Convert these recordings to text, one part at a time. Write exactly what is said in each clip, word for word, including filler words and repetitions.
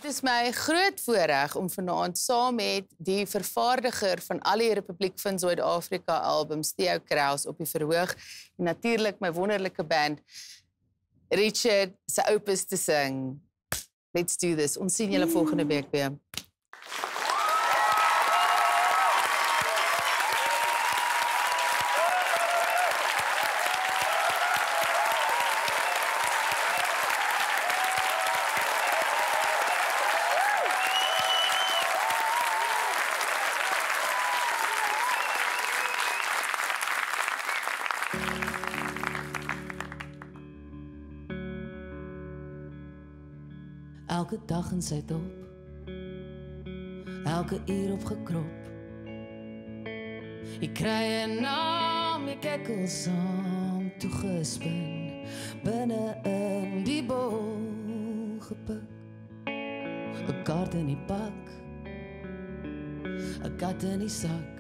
Het is my groot voorreg om vanaand saam met die vervaardiger van al die Republiek van Suid-Afrika albums, Theo Kraus, op die verhoog en natuurlik my wonderlike band Richard se opus te sing. Let's do this. Ons sien julle volgende week weer. Elke dag in sy dop, elke uur opgekrop. Ek kry 'n naam, ek ekkel saam toegespin, binne in die bol gepik. 'n Kaart in die pak, 'n kat in die sak.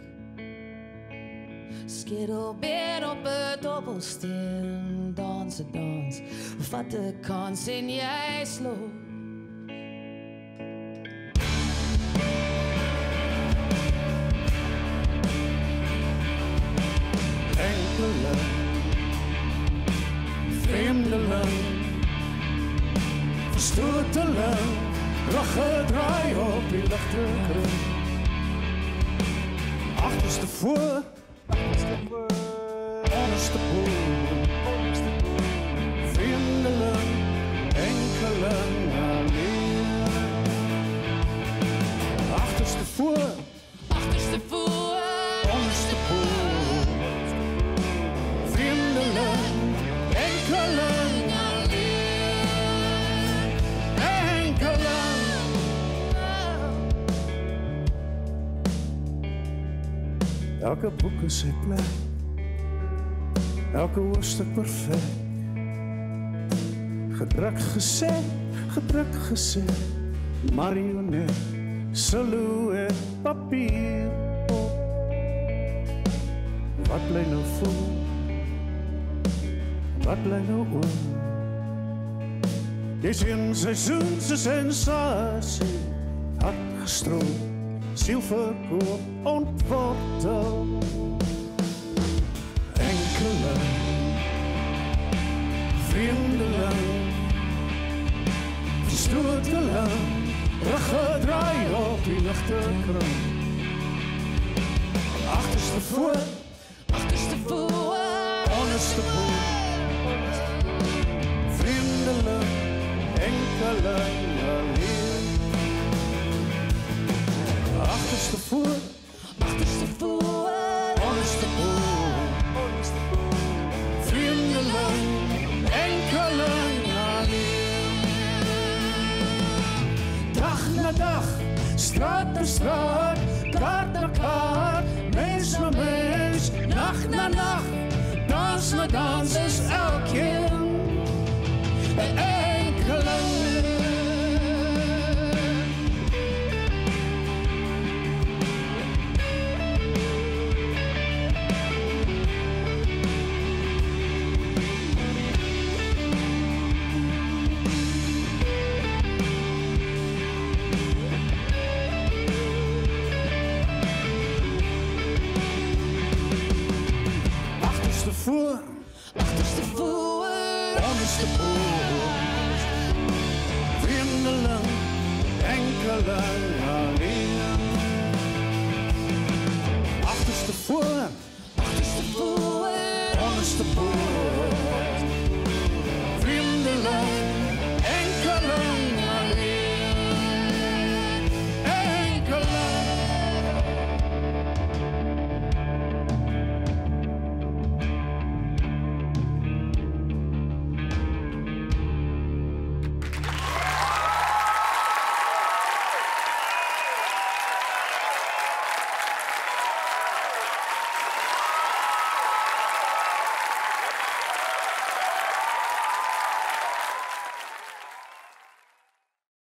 Skedelbeen op 'n dobbelsteen, dans 'n dans, vat 'n kans en jy sloop. Vreemdeling, verstoteling, ruggedraai op die lichte kring. Achterste voor, onderste boel, vreemdeling, enkeling alleen. Achterste voor, Achterste voor, onderste boel, vreemdeling, enkeling alleen, enkeling. Elke boek is sy plek, elke hoofstuk perfect. Gedruk gesê, gedruk gesê, marionet, silhouet, papier op. Wat bly nou voel? Wat bly nou oor? Dis een seisoense sensasie, hart gestroom, siel verkoop, ontwortel. Enkeling, vreemdeling, verstoteling, ruggedraai op die lichte kring. Achterste voor, achterste voor, onderste boel. Vreemdeling, enkeling alleen. Achterste voor, achterste voor, onderste boel. Vreemdeling, enkeling alleen. Dag na dag, straat na straat, kaart na kaart, mens na mens, nacht na nacht, dans na dans is elkeen. Een enkeling. Achterste voor, achterste voor, onderste boel. Vreemdeling, enkeling alleen. Achterste voor,